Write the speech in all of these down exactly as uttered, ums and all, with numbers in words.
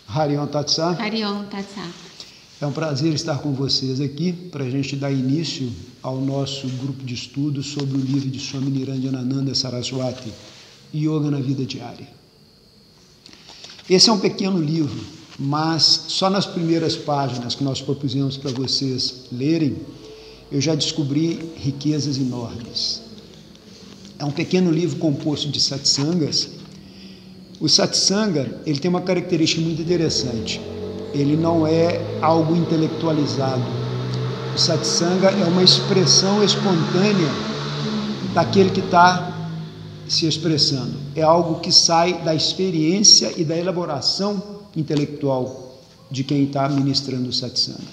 Harion Tatsat. Harion Tatsat. É um prazer estar com vocês aqui para a gente dar início ao nosso grupo de estudos sobre o livro de Swami Niranjanananda Saraswati, Yoga na Vida Diária. Esse é um pequeno livro, mas só nas primeiras páginas que nós propusemos para vocês lerem, eu já descobri riquezas enormes. É um pequeno livro composto de satsangas. O satsanga, ele tem uma característica muito interessante. Ele não é algo intelectualizado. O satsanga é uma expressão espontânea daquele que está se expressando. É algo que sai da experiência e da elaboração intelectual de quem está ministrando o satsanga.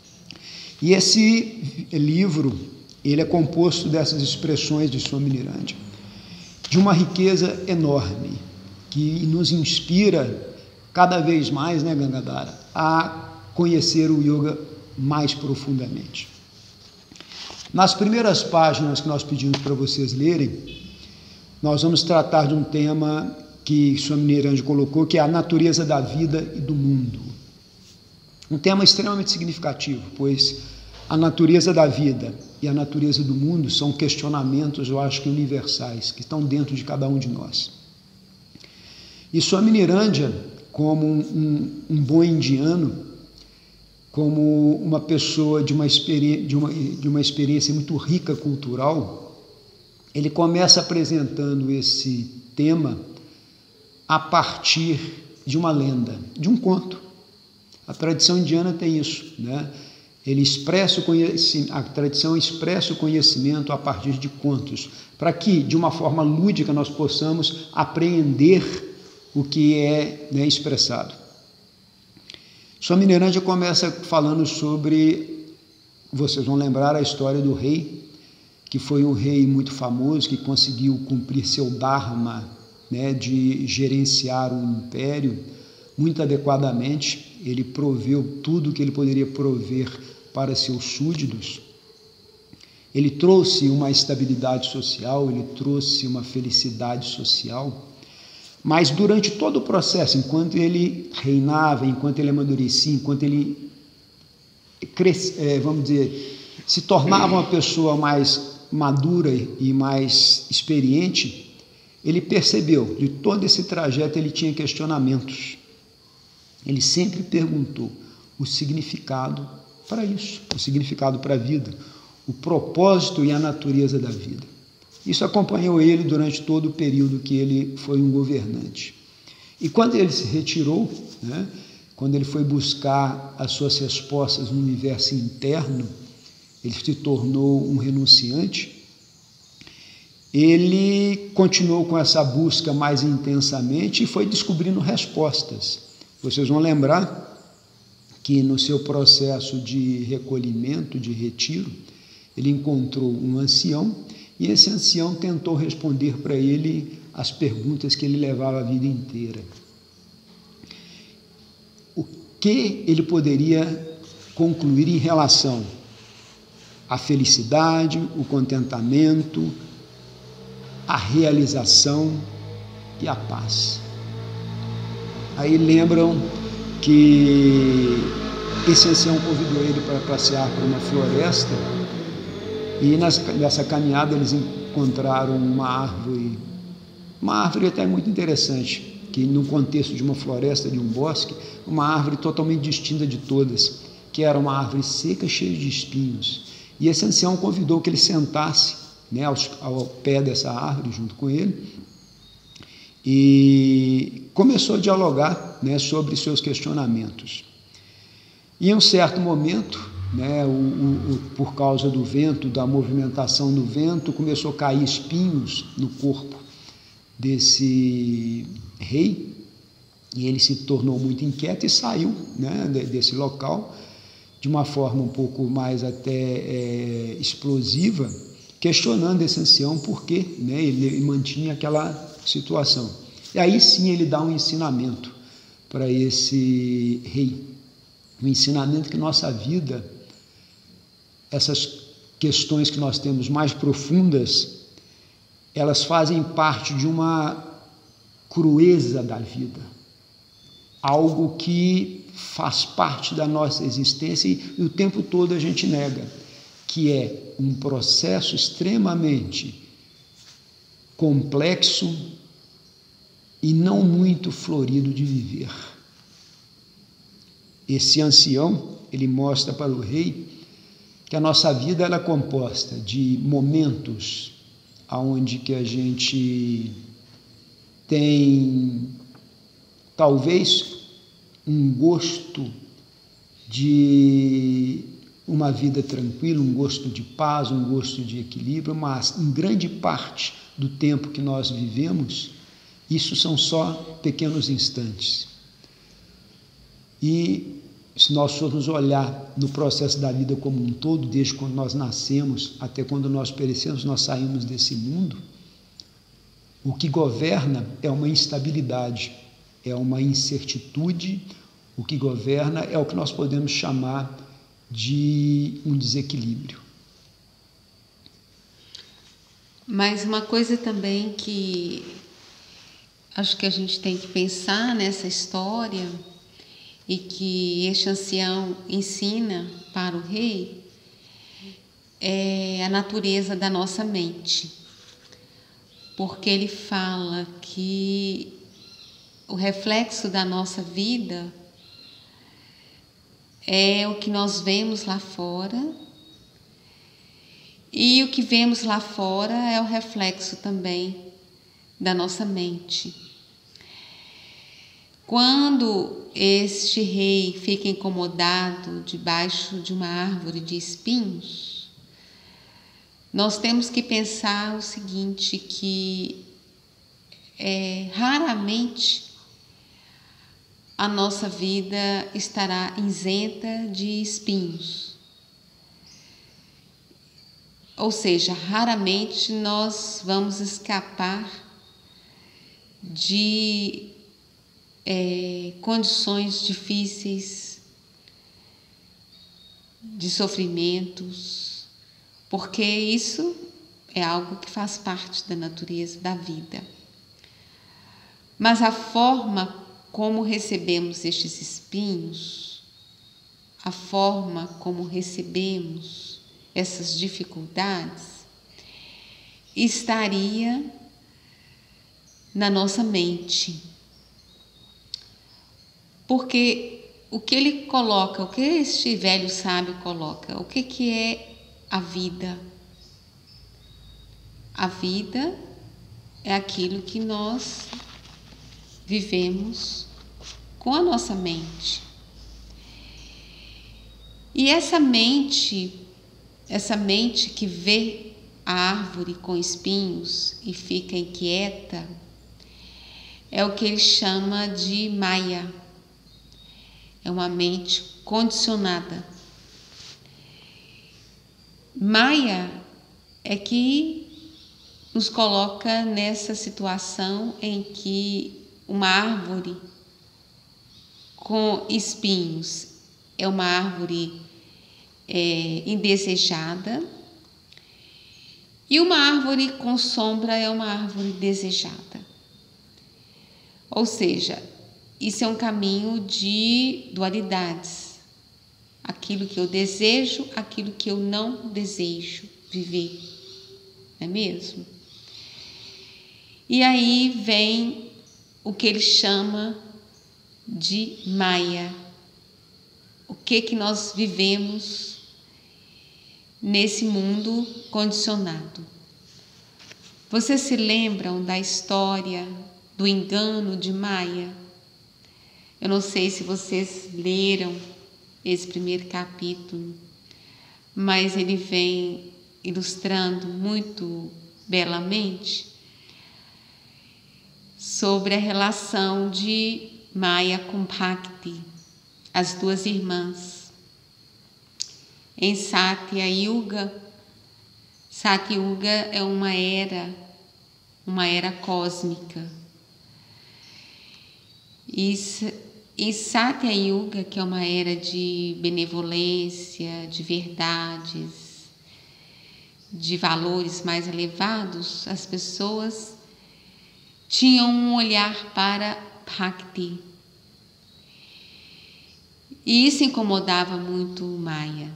E esse livro, ele é composto dessas expressões de Swami Niranja, de uma riqueza enorme, que nos inspira cada vez mais, né, Gangadhara, a conhecer o yoga mais profundamente. Nas primeiras páginas que nós pedimos para vocês lerem, nós vamos tratar de um tema que Swami Niranja colocou, que é a natureza da vida e do mundo. Um tema extremamente significativo, pois a natureza da vida e a natureza do mundo são questionamentos, eu acho que universais, que estão dentro de cada um de nós. E Swami Niranja, como um, um, um bom indiano, como uma pessoa de uma, experi- de, uma, de uma experiência muito rica cultural, ele começa apresentando esse tema a partir de uma lenda, de um conto. A tradição indiana tem isso, né? Ele expressa o conhecimento, a tradição expressa o conhecimento a partir de contos, para que, de uma forma lúdica, nós possamos apreender o que é, né, expressado. Swami Niranja começa falando sobre, vocês vão lembrar a história do rei, que foi um rei muito famoso, que conseguiu cumprir seu dharma, né, de gerenciar um império muito adequadamente. Ele proveu tudo o que ele poderia prover para seus súditos. Ele trouxe uma estabilidade social, ele trouxe uma felicidade social. Mas durante todo o processo, enquanto ele reinava, enquanto ele amadurecia, enquanto ele cresce, é, vamos dizer, se tornava uma pessoa mais madura e mais experiente, ele percebeu, de todo esse trajeto ele tinha questionamentos. Ele sempre perguntou o significado para isso, o significado para a vida, o propósito e a natureza da vida. Isso acompanhou ele durante todo o período que ele foi um governante. E quando ele se retirou, né, quando ele foi buscar as suas respostas no universo interno, ele se tornou um renunciante, ele continuou com essa busca mais intensamente e foi descobrindo respostas. Vocês vão lembrar que no seu processo de recolhimento, de retiro, ele encontrou um ancião, e esse ancião tentou responder para ele as perguntas que ele levava a vida inteira. O que ele poderia concluir em relação à felicidade, o contentamento, a realização e a paz? Aí lembram que esse ancião convidou ele para passear por uma floresta, e nessa caminhada eles encontraram uma árvore, uma árvore até muito interessante, que no contexto de uma floresta, de um bosque, uma árvore totalmente distinta de todas, que era uma árvore seca, cheia de espinhos. E esse ancião convidou que ele sentasse, né, ao, ao pé dessa árvore, junto com ele, e começou a dialogar, né, sobre seus questionamentos. E em um certo momento, né, o, o, o, por causa do vento, da movimentação do vento, começou a cair espinhos no corpo desse rei, e ele se tornou muito inquieto e saiu, né, desse local de uma forma um pouco mais até é, explosiva, questionando esse ancião por quê, né, ele mantinha aquela situação. E aí sim ele dá um ensinamento para esse rei, um ensinamento que nossa vida, essas questões que nós temos mais profundas, elas fazem parte de uma crueza da vida. algo que faz parte da nossa existência e, e o tempo todo a gente nega, que é um processo extremamente complexo e não muito florido de viver. Esse ancião, ele mostra para o rei que a nossa vida ela é composta de momentos onde que a gente tem talvez um gosto de uma vida tranquila, um gosto de paz, um gosto de equilíbrio, mas em grande parte do tempo que nós vivemos, isso são só pequenos instantes. E se nós formos olhar no processo da vida como um todo, desde quando nós nascemos até quando nós perecemos, nós saímos desse mundo, o que governa é uma instabilidade, é uma incertitude, o que governa é o que nós podemos chamar de um desequilíbrio. Mas uma coisa também que acho que a gente tem que pensar nessa história e que este ancião ensina para o rei é a natureza da nossa mente. Porque ele fala que o reflexo da nossa vida é o que nós vemos lá fora, e o que vemos lá fora é o reflexo também da nossa mente. Quando este rei fica incomodado debaixo de uma árvore de espinhos, nós temos que pensar o seguinte, que é, raramente a nossa vida estará isenta de espinhos. Ou seja, raramente nós vamos escapar de é, condições difíceis, de sofrimentos, porque isso é algo que faz parte da natureza da vida. Mas a forma como recebemos estes espinhos, a forma como recebemos essas dificuldades, estaria na nossa mente. Porque o que ele coloca, o que este velho sábio coloca, o que, que é a vida? A vida é aquilo que nós vivemos com a nossa mente. E essa mente, essa mente que vê a árvore com espinhos e fica inquieta, é o que ele chama de Maya. É uma mente condicionada. Maya é que nos coloca nessa situação em que uma árvore com espinhos é uma árvore é, indesejada, e uma árvore com sombra é uma árvore desejada. Ou seja, isso é um caminho de dualidades. Aquilo que eu desejo, aquilo que eu não desejo viver. Não é mesmo? E aí vem o que ele chama de Maya. O que que nós vivemos nesse mundo condicionado. Vocês se lembram da história do engano de Maya? Eu não sei se vocês leram esse primeiro capítulo, mas ele vem ilustrando muito belamente sobre a relação de Maya com Bhakti, as duas irmãs. Em Satya Yuga, Satya Yuga é uma era, uma era cósmica. E em Satya Yuga, que é uma era de benevolência, de verdades, de valores mais elevados, as pessoas tinham um olhar para Bhakti, E isso incomodava muito Maya,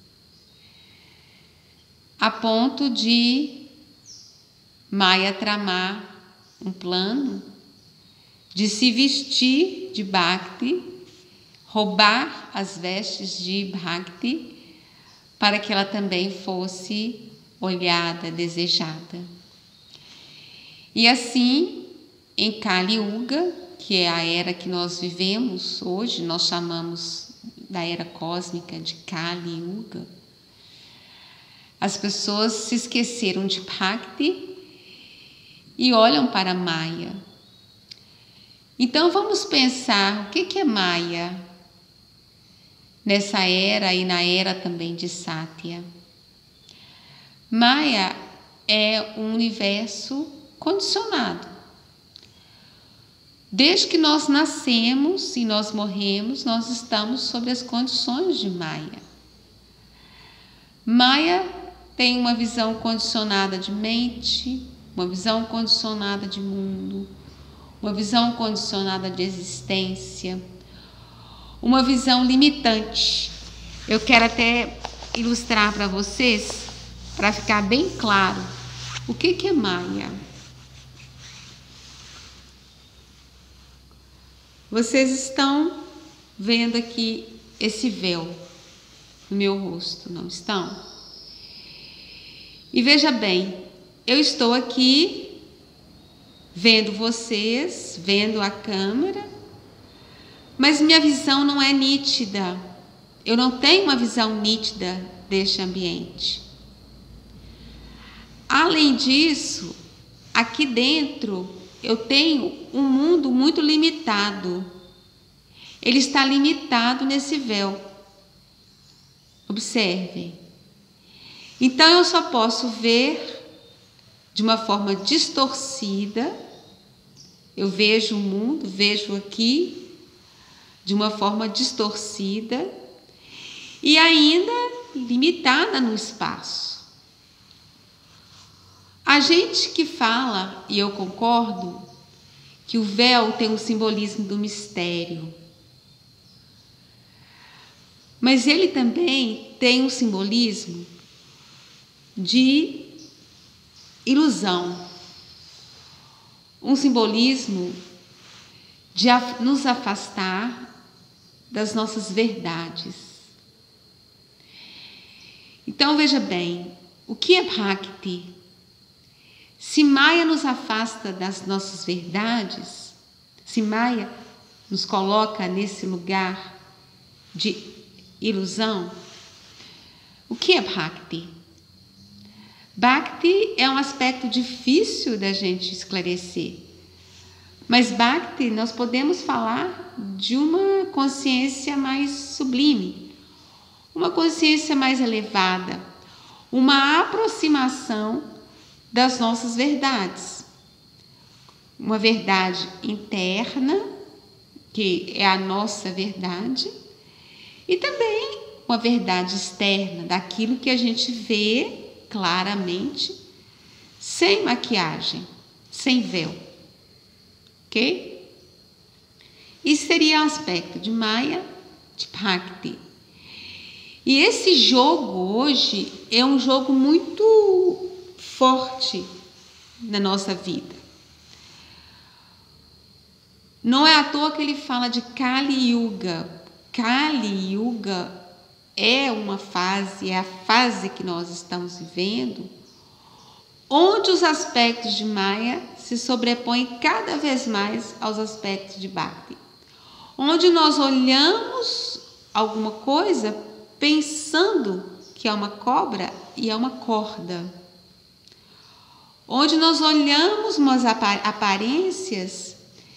a ponto de Maya tramar um plano de se vestir de Bhakti, roubar as vestes de Bhakti, para que ela também fosse olhada, desejada. E assim, em Kali Yuga, que é a era que nós vivemos hoje, nós chamamos da era cósmica de Kali Yuga, as pessoas se esqueceram de Bhakti e olham para Maya. Então vamos pensar o que é Maya nessa era e na era também de Satya. Maya é um universo condicionado. Desde que nós nascemos e nós morremos, nós estamos sob as condições de Maya. Maya tem uma visão condicionada de mente, uma visão condicionada de mundo, uma visão condicionada de existência, uma visão limitante. Eu quero até ilustrar para vocês, para ficar bem claro, o que que é Maya. Vocês estão vendo aqui esse véu no meu rosto, não estão? E veja bem, eu estou aqui vendo vocês, vendo a câmera, mas minha visão não é nítida. Eu não tenho uma visão nítida deste ambiente. Além disso, aqui dentro eu tenho um mundo muito limitado. Ele está limitado nesse véu. Observem. Então eu só posso ver de uma forma distorcida. Eu vejo o mundo, vejo aqui de uma forma distorcida e ainda limitada no espaço. A gente que fala, e eu concordo, que o véu tem um simbolismo do mistério, mas ele também tem um simbolismo de ilusão, um simbolismo de nos afastar das nossas verdades. Então veja bem, o que é Bhakti? Se Maya nos afasta das nossas verdades, se Maya nos coloca nesse lugar de ilusão, o que é Bhakti? Bhakti é um aspecto difícil da gente esclarecer, mas Bhakti nós podemos falar de uma consciência mais sublime, uma consciência mais elevada, uma aproximação das nossas verdades, uma verdade interna, que é a nossa verdade, e também uma verdade externa, daquilo que a gente vê claramente, sem maquiagem, sem véu. Ok? Isso seria o aspecto de Maya, de Bhakti. E esse jogo hoje é um jogo muito forte na nossa vida. Não é à toa que ele fala de Kali Yuga. Kali Yuga é uma fase, é a fase que nós estamos vivendo, onde os aspectos de Maya se sobrepõem cada vez mais aos aspectos de Bhakti. Onde nós olhamos alguma coisa pensando que é uma cobra e é uma corda. Onde nós olhamos umas aparências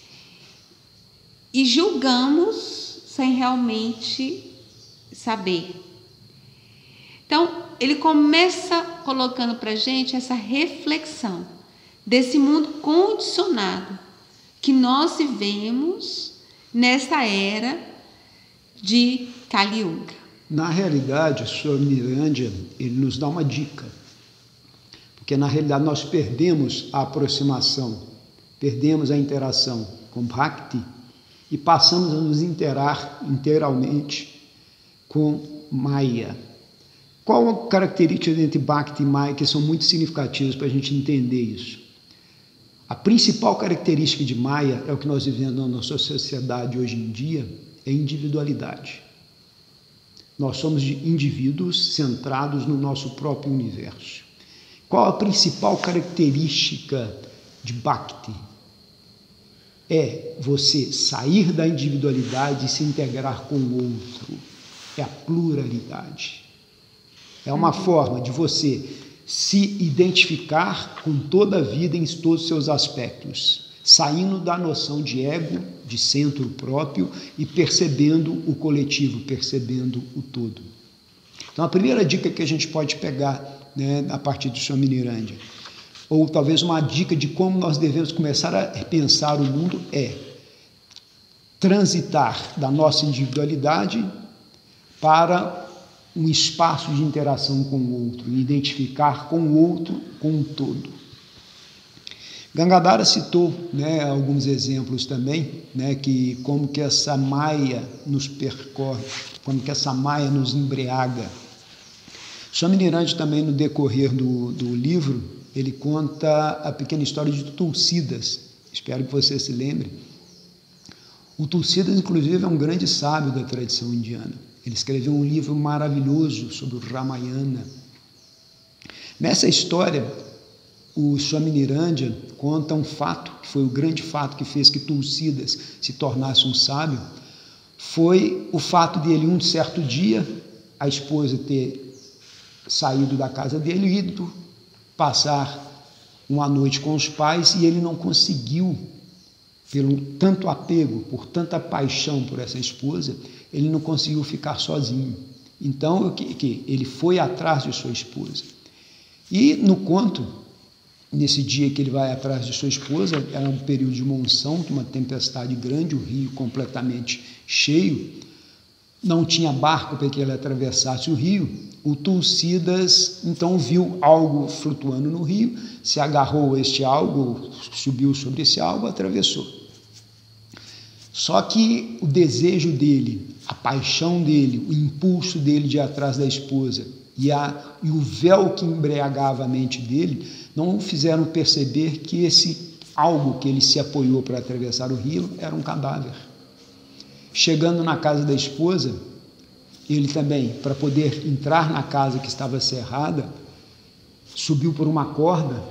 e julgamos sem realmente saber. Então, ele começa colocando para a gente essa reflexão desse mundo condicionado que nós vivemos nessa era de Kali Yuga. Na realidade, o senhor Miranda, ele nos dá uma dica, porque na realidade nós perdemos a aproximação, perdemos a interação com Bhakti e passamos a nos interar integralmente com Maya. Qual a característica entre Bhakti e Maya que são muito significativas para a gente entender isso? A principal característica de Maya é o que nós vivemos na nossa sociedade hoje em dia, é individualidade. Nós somos indivíduos centrados no nosso próprio universo. Qual a principal característica de Bhakti? É você sair da individualidade e se integrar com o outro. É a pluralidade. É uma forma de você se identificar com toda a vida em todos os seus aspectos, saindo da noção de ego, de centro próprio e percebendo o coletivo, percebendo o todo. Então, a primeira dica que a gente pode pegar, né, a partir do Swami Niranja, ou talvez uma dica de como nós devemos começar a pensar o mundo é transitar da nossa individualidade para um espaço de interação com o outro, identificar com o outro, com o todo. Gangadhara citou, né, alguns exemplos também, né, que como que essa maia nos percorre, como que essa maia nos embriaga. Swami Niranja também, no decorrer do, do livro, ele conta a pequena história de Tulsidas. Espero que você se lembre. O Tulsidas, inclusive, é um grande sábio da tradição indiana. Ele escreveu um livro maravilhoso sobre o Ramayana. Nessa história, o Swami Niranja conta um fato, que foi o grande fato que fez que Tulsidas se tornasse um sábio, foi o fato dele, um certo dia, a esposa ter saído da casa dele e ido passar uma noite com os pais, e ele não conseguiu, pelo tanto apego, por tanta paixão por essa esposa, ele não conseguiu ficar sozinho. Então, o que, que ele foi atrás de sua esposa. E no conto, nesse dia que ele vai atrás de sua esposa, era um período de monção, uma tempestade grande, o rio completamente cheio, não tinha barco para que ele atravessasse o rio. O Tulsidas então viu algo flutuando no rio, se agarrou a este algo, subiu sobre esse algo, atravessou. Só que o desejo dele, a paixão dele, o impulso dele de ir atrás da esposa e, a, e o véu que embriagava a mente dele não o fizeram perceber que esse algo que ele se apoiou para atravessar o rio era um cadáver. Chegando na casa da esposa, ele também, para poder entrar na casa que estava cerrada, subiu por uma corda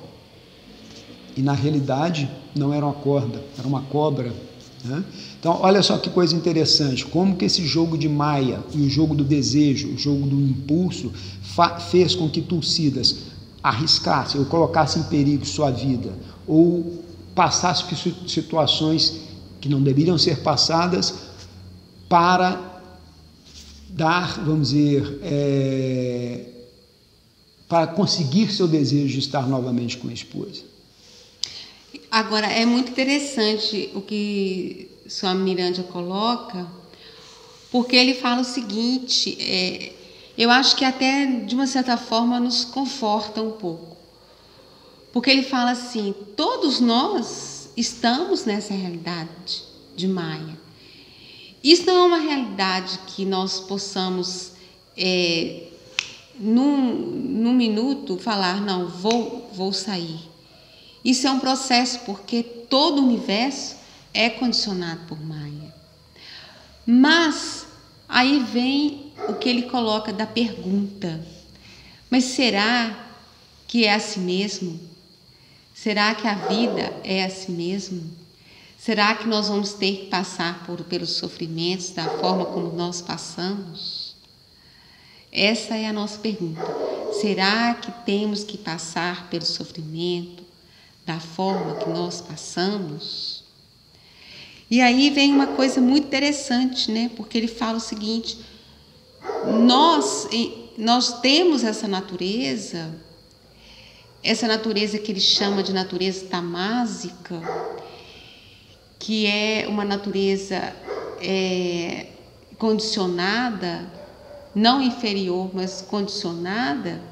e, na realidade, não era uma corda, era uma cobra. Né? Então, olha só que coisa interessante, como que esse jogo de Maya e o jogo do desejo, o jogo do impulso, fez com que Tulsidas arriscasse ou colocasse em perigo sua vida, ou passasse por situações que não deveriam ser passadas para dar, vamos dizer, é, para conseguir seu desejo de estar novamente com a esposa. Agora, é muito interessante o que Swami Niranja coloca, porque ele fala o seguinte, é, eu acho que até, de uma certa forma, nos conforta um pouco. Porque ele fala assim, todos nós estamos nessa realidade de Maya. Isso não é uma realidade que nós possamos, é, num, num minuto, falar, não, vou, vou sair. Isso é um processo, porque todo o universo é condicionado por Maya. Mas aí vem o que ele coloca da pergunta. Mas será que é assim mesmo? Será que a vida é assim mesmo? Será que nós vamos ter que passar por, pelos sofrimentos da forma como nós passamos? Essa é a nossa pergunta. Será que temos que passar pelo sofrimento da forma que nós passamos? E aí vem uma coisa muito interessante, né? Porque ele fala o seguinte, nós, nós temos essa natureza, essa natureza que ele chama de natureza tamásica, que é uma natureza é, condicionada, não inferior, mas condicionada,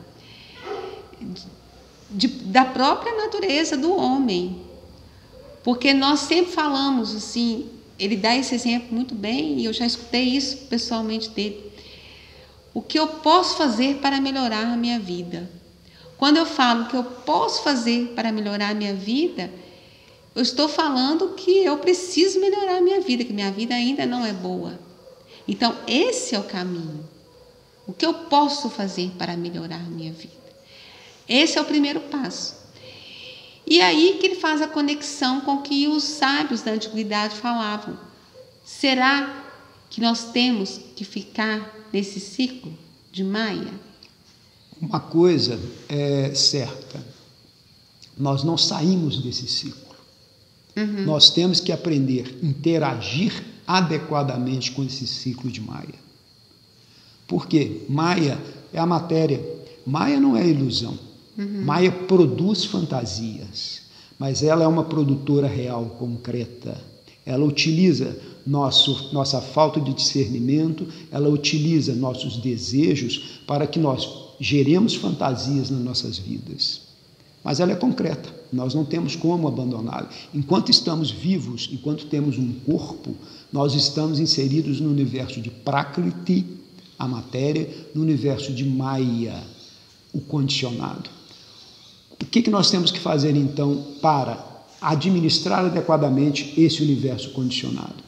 de, da própria natureza do homem. Porque nós sempre falamos assim, ele dá esse exemplo muito bem, e eu já escutei isso pessoalmente dele. O que eu posso fazer para melhorar a minha vida? Quando eu falo que eu posso fazer para melhorar a minha vida, eu estou falando que eu preciso melhorar a minha vida, que minha vida ainda não é boa. Então, esse é o caminho. O que eu posso fazer para melhorar a minha vida? Esse é o primeiro passo. E aí que ele faz a conexão com o que os sábios da antiguidade falavam. Será que nós temos que ficar nesse ciclo de Maia? Uma coisa é certa, nós não saímos desse ciclo. Uhum. Nós temos que aprender a interagir adequadamente com esse ciclo de Maia. Por quê? Maia é a matéria. Maia não é ilusão. Uhum. Maia produz fantasias, mas ela é uma produtora real, concreta. Ela utiliza nosso, nossa falta de discernimento, ela utiliza nossos desejos para que nós geremos fantasias nas nossas vidas. Mas ela é concreta, nós não temos como abandoná-la. Enquanto estamos vivos, enquanto temos um corpo, nós estamos inseridos no universo de Prakriti, a matéria, no universo de Maya, o condicionado. O que, que nós temos que fazer, então, para administrar adequadamente esse universo condicionado?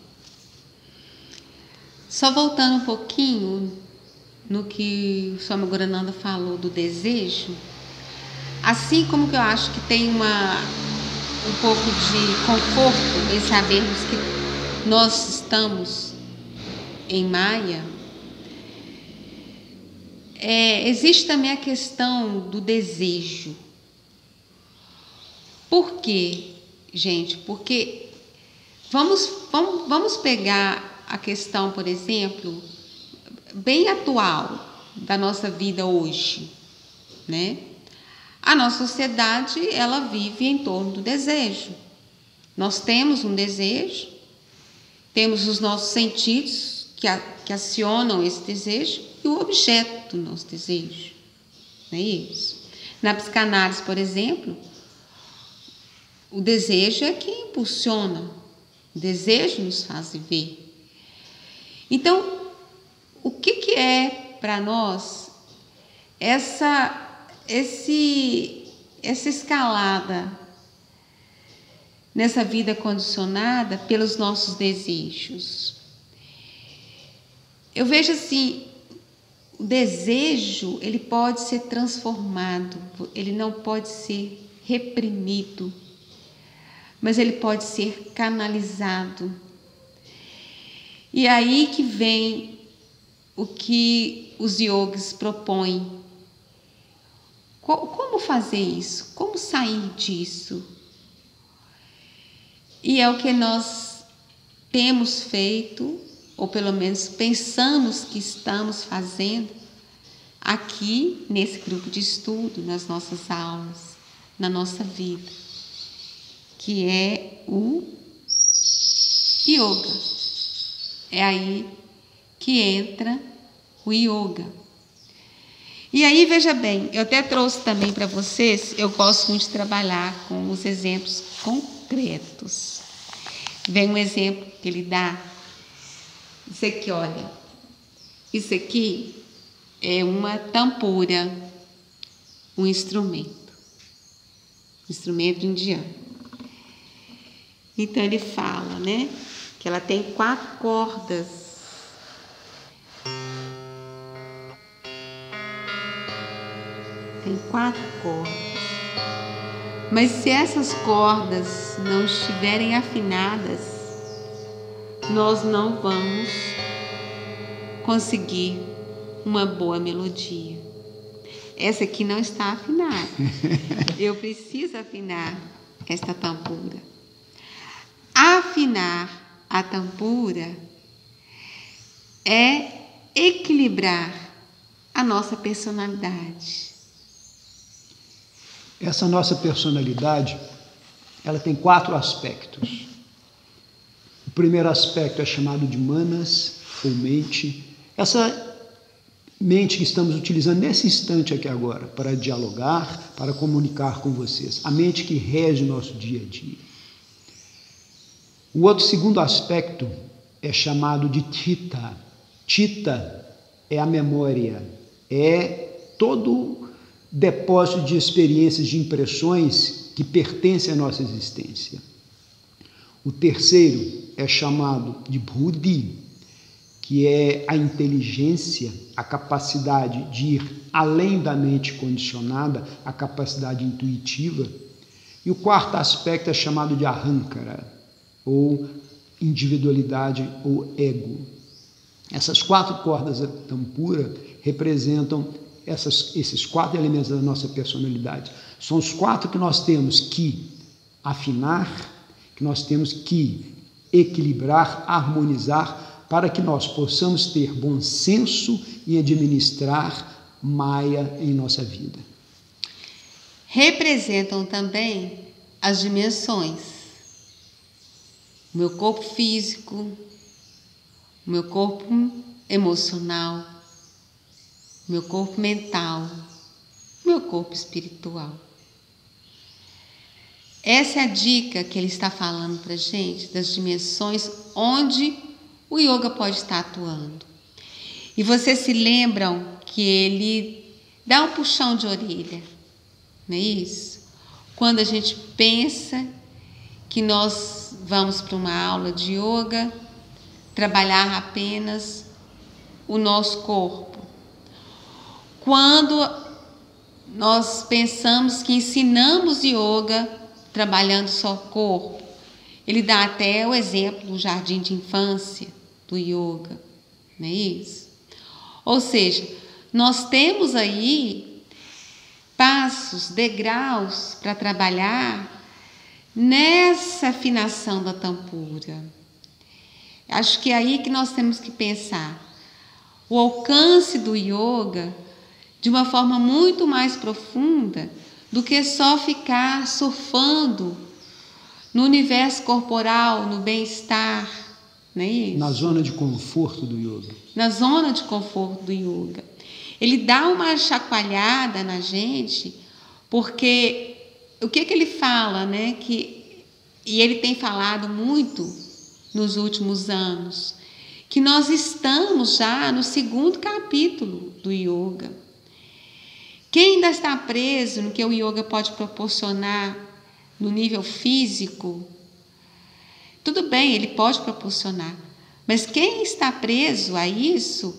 Só voltando um pouquinho no que o Swami Gurananda falou do desejo, assim como que eu acho que tem uma, um pouco de conforto em sabermos que nós estamos em Maya, é, existe também a questão do desejo. Por quê, gente? Porque vamos, vamos, vamos pegar a questão, por exemplo, bem atual da nossa vida hoje, né? A nossa sociedade, ela vive em torno do desejo. Nós temos um desejo, temos os nossos sentidos que, a, que acionam esse desejo e o objeto do nosso desejo. Não é isso? Na psicanálise, por exemplo, o desejo é que impulsiona, o desejo nos faz viver. Então, o que, que é para nós essa, esse, essa escalada nessa vida condicionada pelos nossos desejos? Eu vejo assim, o desejo, ele pode ser transformado, ele não pode ser reprimido, mas ele pode ser canalizado. E aí que vem o que os yogis propõem. Como fazer isso? Como sair disso? E é o que nós temos feito, ou pelo menos pensamos que estamos fazendo aqui nesse grupo de estudo, nas nossas aulas, na nossa vida, que é o yoga. É aí que entra o yoga. E aí, veja bem, eu até trouxe também para vocês, eu gosto muito de trabalhar com os exemplos concretos. Vem um exemplo que ele dá. Isso aqui, olha, isso aqui é uma tampura, um instrumento, um instrumento indiano. Então ele fala, né, que ela tem quatro cordas. Tem quatro cordas. Mas se essas cordas não estiverem afinadas, nós não vamos conseguir uma boa melodia. Essa aqui não está afinada. Eu preciso afinar esta tampura. Afinar a tampura é equilibrar a nossa personalidade. Essa nossa personalidade, ela tem quatro aspectos. O primeiro aspecto é chamado de manas, ou mente. Essa mente que estamos utilizando nesse instante aqui agora, para dialogar, para comunicar com vocês. A mente que rege o nosso dia a dia. O outro segundo aspecto é chamado de Chitta. Chitta é a memória, é todo depósito de experiências, de impressões que pertencem à nossa existência. O terceiro é chamado de Buddhi, que é a inteligência, a capacidade de ir além da mente condicionada, a capacidade intuitiva. E o quarto aspecto é chamado de Ahankara, ou individualidade ou ego. Essas quatro cordas da tampura representam essas, esses quatro elementos da nossa personalidade. São os quatro que nós temos que afinar, que nós temos que equilibrar, harmonizar, para que nós possamos ter bom senso em administrar Maya em nossa vida. Representam também as dimensões. O meu corpo físico, o meu corpo emocional, o meu corpo mental, o meu corpo espiritual. Essa é a dica que ele está falando para a gente, das dimensões onde o yoga pode estar atuando. E vocês se lembram que ele dá um puxão de orelha, não é isso? Quando a gente pensa que nós vamos para uma aula de yoga, trabalhar apenas o nosso corpo. Quando nós pensamos que ensinamos yoga trabalhando só o corpo, ele dá até o exemplo do jardim de infância do yoga, não é isso? Ou seja, nós temos aí passos, degraus para trabalhar nessa afinação da tampura. Acho que é aí que nós temos que pensar o alcance do yoga de uma forma muito mais profunda do que só ficar surfando no universo corporal, no bem-estar, não é isso? Na zona de conforto do yoga. Na zona de conforto do yoga. Ele dá uma chacoalhada na gente, porque o que que ele fala, né? Que, e ele tem falado muito nos últimos anos, que nós estamos já no segundo capítulo do yoga. Quem ainda está preso no que o yoga pode proporcionar no nível físico, tudo bem, ele pode proporcionar, mas quem está preso a isso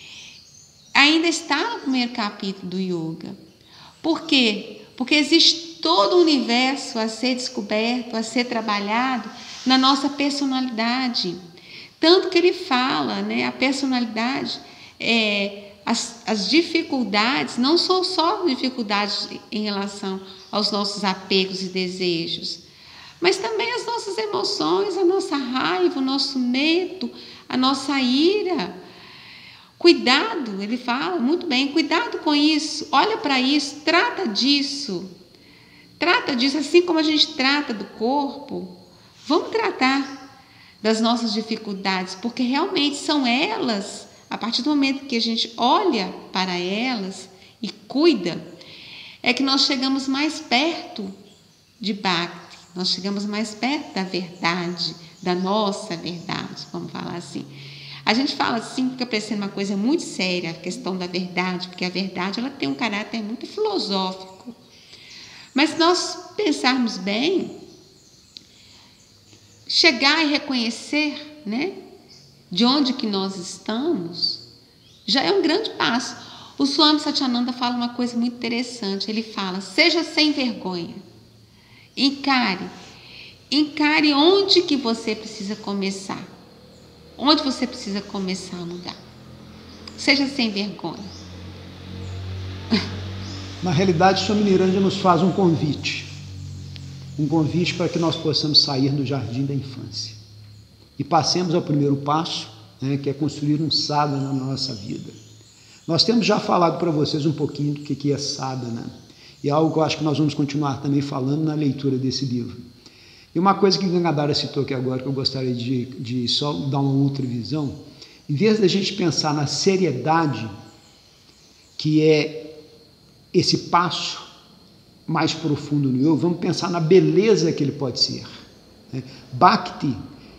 ainda está no primeiro capítulo do yoga. Por quê? Porque existe todo o universo a ser descoberto, a ser trabalhado na nossa personalidade. Tanto que ele fala, né, a personalidade, é, as, as dificuldades, não são só dificuldades em relação aos nossos apegos e desejos, mas também as nossas emoções, a nossa raiva, o nosso medo, a nossa ira. Cuidado, ele fala muito bem, cuidado com isso, olha para isso, trata disso, trata disso, assim como a gente trata do corpo, vamos tratar das nossas dificuldades, porque realmente são elas, a partir do momento que a gente olha para elas e cuida, é que nós chegamos mais perto de Bhakti, nós chegamos mais perto da verdade, da nossa verdade, vamos falar assim. A gente fala assim, fica parecendo uma coisa muito séria, a questão da verdade, porque a verdade ela tem um caráter muito filosófico. Mas se nós pensarmos bem, chegar e reconhecer, né, de onde que nós estamos, já é um grande passo. O Swami Satyananda fala uma coisa muito interessante, ele fala, seja sem vergonha, encare, encare onde que você precisa começar. Onde você precisa começar a mudar. Seja sem vergonha. Na realidade, o Swami Niranja nos faz um convite. Um convite para que nós possamos sair do jardim da infância. E passemos ao primeiro passo, né, que é construir um sadhana na nossa vida. Nós temos já falado para vocês um pouquinho do que é sadhana. E é algo que eu acho que nós vamos continuar também falando na leitura desse livro. E uma coisa que Gangadhara citou aqui agora, que eu gostaria de, de só dar uma outra visão, em vez da gente pensar na seriedade, que é esse passo mais profundo no yoga, vamos pensar na beleza que ele pode ser. Né? Bhakti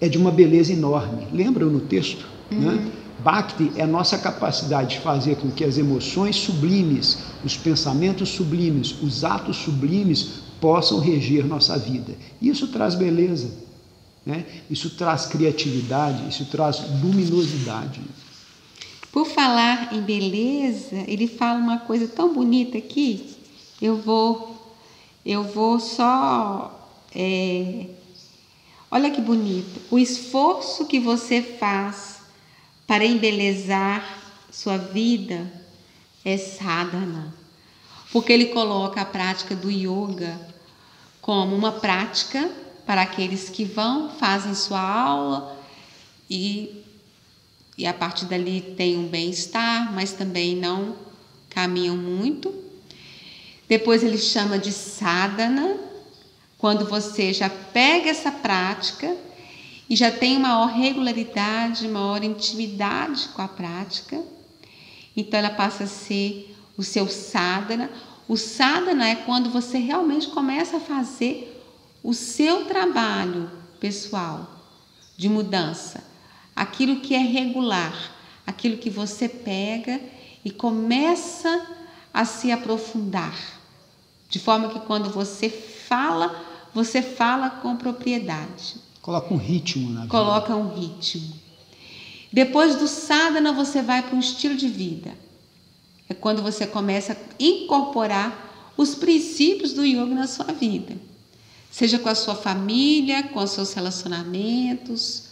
é de uma beleza enorme. Lembram no texto? Uhum. Né? Bhakti é a nossa capacidade de fazer com que as emoções sublimes, os pensamentos sublimes, os atos sublimes possam reger nossa vida. Isso traz beleza, né? Isso traz criatividade, isso traz luminosidade. Por falar em beleza, ele fala uma coisa tão bonita aqui. Eu vou, eu vou só... É, olha que bonito. O esforço que você faz para embelezar sua vida é sadhana. Porque ele coloca a prática do yoga como uma prática para aqueles que vão, fazem sua aula e, e a partir dali tem um bem-estar, mas também não caminham muito. Depois ele chama de sadhana, quando você já pega essa prática e já tem maior regularidade, maior intimidade com a prática. Então ela passa a ser o seu sadhana. O sadhana é quando você realmente começa a fazer o seu trabalho pessoal de mudança. Aquilo que é regular, aquilo que você pega e começa a se aprofundar. De forma que quando você fala, você fala com propriedade. Coloca um ritmo na vida. Coloca um ritmo. Depois do sadhana, você vai para um estilo de vida. É quando você começa a incorporar os princípios do yoga na sua vida. Seja com a sua família, com os seus relacionamentos,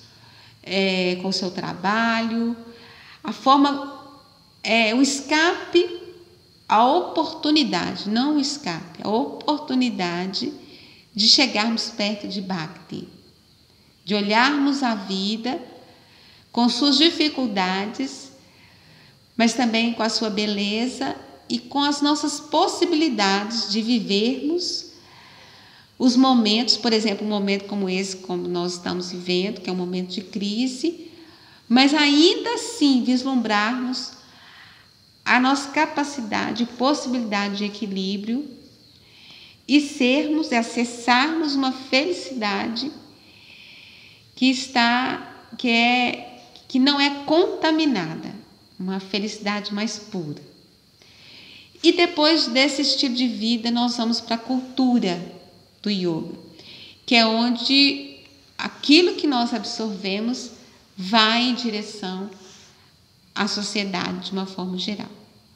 é, com o seu trabalho. A forma, é, o escape, a oportunidade, não o escape, a oportunidade de chegarmos perto de Bhakti. De olharmos a vida com suas dificuldades, mas também com a sua beleza e com as nossas possibilidades de vivermos os momentos, por exemplo, um momento como esse, como nós estamos vivendo, que é um momento de crise, mas ainda assim vislumbrarmos a nossa capacidade e possibilidade de equilíbrio e sermos e acessarmos uma felicidade que está, que é, que não é contaminada, uma felicidade mais pura. E depois desse estilo de vida, nós vamos para a cultura do yoga, que é onde aquilo que nós absorvemos vai em direção à sociedade de uma forma geral.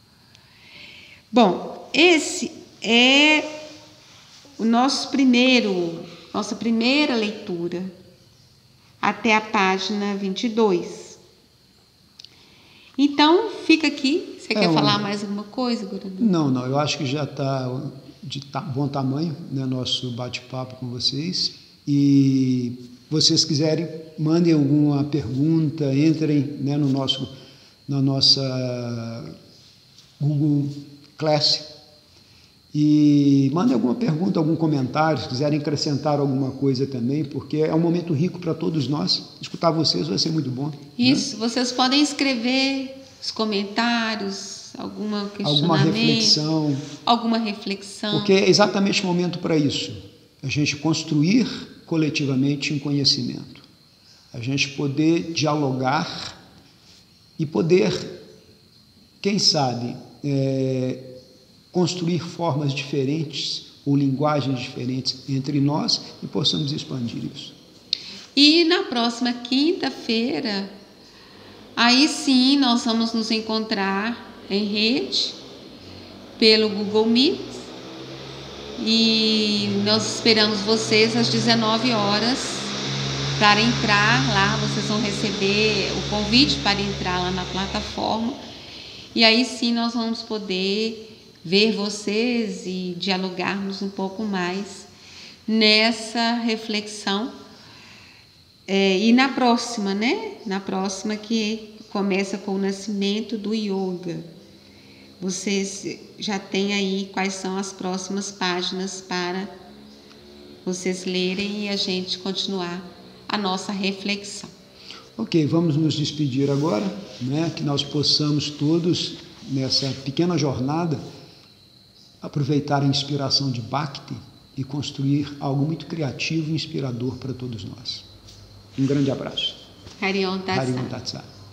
Bom, esse é o nosso primeiro, nossa primeira leitura, até a página vinte e dois. Então, fica aqui. Você é quer um... falar mais alguma coisa, Guru? Não, não. Eu acho que já está de bom tamanho, né, nosso bate-papo com vocês. E vocês quiserem, mandem alguma pergunta, entrem, né, no nosso, na nossa Google Class e mandem alguma pergunta, algum comentário, se quiserem acrescentar alguma coisa também, porque é um momento rico para todos nós. Escutar vocês vai ser muito bom. Isso, né? Vocês podem escrever os comentários, alguma questionamento, alguma reflexão. Alguma reflexão. Porque é exatamente o momento para isso. A gente construir coletivamente um conhecimento. A gente poder dialogar e poder, quem sabe, é, construir formas diferentes ou linguagens diferentes entre nós e possamos expandir isso. E na próxima quinta-feira, aí sim nós vamos nos encontrar em rede pelo Google Meet e nós esperamos vocês às dezenove horas para entrar lá. Vocês vão receber o convite para entrar lá na plataforma e aí sim nós vamos poder ver vocês e dialogarmos um pouco mais nessa reflexão. É, e na próxima, né? Na próxima que começa com o nascimento do yoga. Vocês já têm aí quais são as próximas páginas para vocês lerem e a gente continuar a nossa reflexão. Ok, vamos nos despedir agora, né? Que nós possamos todos, nessa pequena jornada, aproveitar a inspiração de Bhakti e construir algo muito criativo e inspirador para todos nós. Um grande abraço. Harion Tatsat. Harion Tatsat.